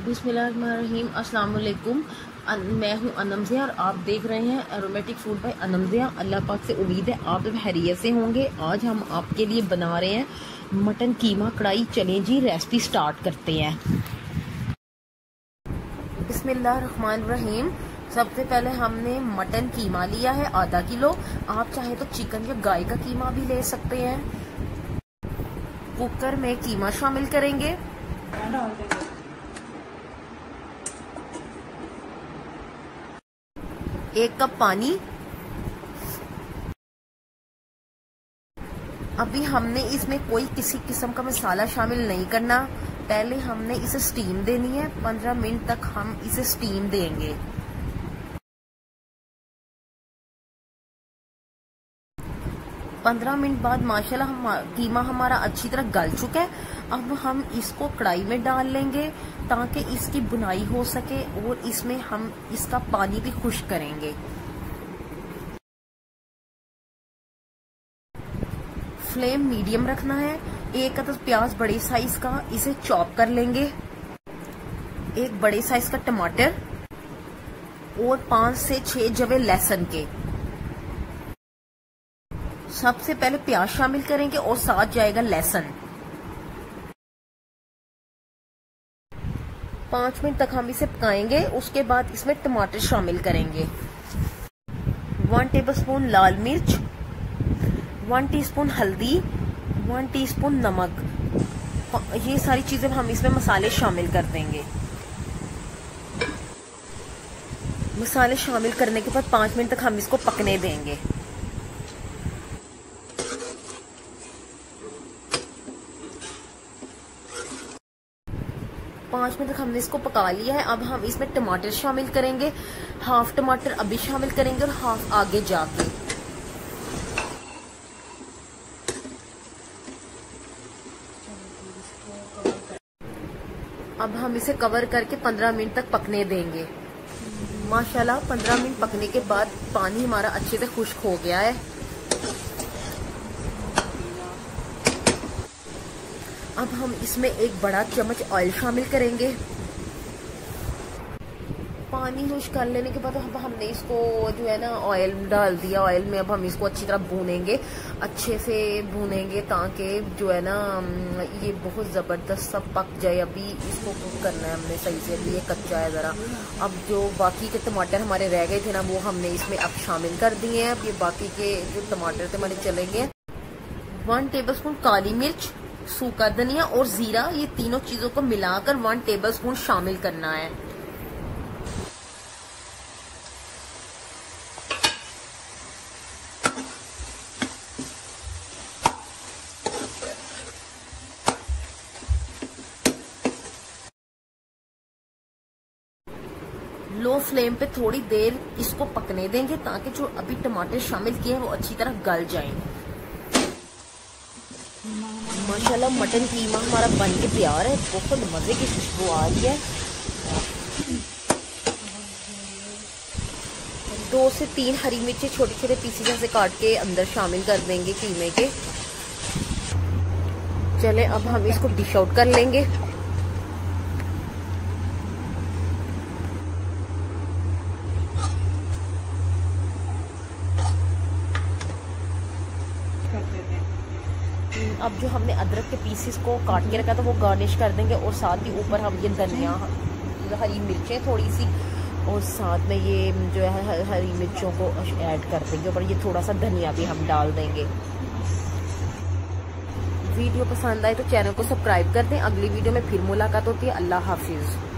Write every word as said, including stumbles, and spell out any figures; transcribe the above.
बिस्मिल्लाहिर्रहमानिर्रहीम। अस्सलाम वालेकुम। मैं हूं अनमज़िया और आप देख रहे हैं एरोमेटिक फूड बाय अनमज़िया। अल्लाह पाक से उम्मीद है आप सब खैरियत से होंगे। आज हम आपके लिए बना रहे हैं मटन कीमा कढ़ाई। चलें जी, रेसिपी स्टार्ट करते हैं। बिस्मिल्लाहिर्रहमानिर्रहीम। सबसे पहले हमने मटन कीमा लिया है आधा किलो। आप चाहे तो चिकन या गाय का कीमा भी ले सकते हैं। कुकर में कीमा शामिल करेंगे। एक कप पानी। अभी हमने इसमें कोई किसी किस्म का मसाला शामिल नहीं करना। पहले हमने इसे स्टीम देनी है। पंद्रह मिनट तक हम इसे स्टीम देंगे। पंद्रह मिनट बाद माशाल्लाह हम कीमा हमारा अच्छी तरह गल चुका है। अब हम इसको कढ़ाई में डाल लेंगे ताकि इसकी बुनाई हो सके और इसमें हम इसका पानी भी खुश्क करेंगे। फ्लेम मीडियम रखना है। एक अदद प्याज बड़े साइज का, इसे चॉप कर लेंगे। एक बड़े साइज का टमाटर और पांच से छह जवे लहसुन के। सबसे पहले प्याज शामिल करेंगे और साथ जाएगा लहसुन। पांच मिनट तक हम इसे पकाएंगे। उसके बाद इसमें टमाटर शामिल करेंगे। वन टेबलस्पून लाल मिर्च, वन टीस्पून हल्दी, वन टीस्पून नमक। ये सारी चीजें हम इसमें मसाले शामिल कर देंगे। मसाले शामिल करने के बाद पांच मिनट तक हम इसको पकने देंगे। पांच मिनट तक हमने इसको पका लिया है। अब हम इसमें टमाटर शामिल करेंगे। हाफ टमाटर अभी शामिल करेंगे और हाफ आगे जाके। अब हम इसे कवर करके पंद्रह मिनट तक पकने देंगे। माशाल्लाह पंद्रह मिनट पकने के बाद पानी हमारा अच्छे से खुश्क हो गया है। अब हम इसमें एक बड़ा चम्मच ऑयल शामिल करेंगे। पानी खुश्क कर लेने के बाद अब हमने इसको जो है ना ऑयल डाल दिया। ऑयल में अब हम इसको अच्छी तरह भूनेंगे, अच्छे से भूनेंगे ताकि जो है ना ये बहुत ज़बरदस्त सब पक जाए। अभी इसको कुक करना है हमने सही से, अभी ये कच्चा है ज़रा। अब जो बाकी के टमाटर हमारे रह गए थे ना वो हमने इसमें अब शामिल कर दिए हैं। अब ये बाकी के जो टमाटर थे हमारे चलेंगे। वन टेबल स्पून काली मिर्च, सूखा धनिया और जीरा, ये तीनों चीजों को मिलाकर वन टेबलस्पून शामिल करना है। लो फ्लेम पे थोड़ी देर इसको पकने देंगे ताकि जो अभी टमाटर शामिल किए हैं वो अच्छी तरह गल जाएं। माशाल्लाह मटन कीमा हमारा बन के तैयार है। बहुत मजे की खुशबू आ रही है। दो से तीन हरी मिर्ची छोटे छोटे पीसी जैसे काट के अंदर शामिल कर देंगे कीमे के। चले अब हम इसको डिश आउट कर लेंगे। अब जो हमने अदरक के पीसेस को काट के रखा था वो गार्निश कर देंगे और साथ ही ऊपर हम ये धनिया, हरी मिर्चें थोड़ी सी और साथ में ये जो है हरी मिर्चों को ऐड कर देंगे और ये थोड़ा सा धनिया भी हम डाल देंगे। वीडियो पसंद आए तो चैनल को सब्सक्राइब कर दें। अगली वीडियो में फिर मुलाकात होती है। अल्लाह हाफिज।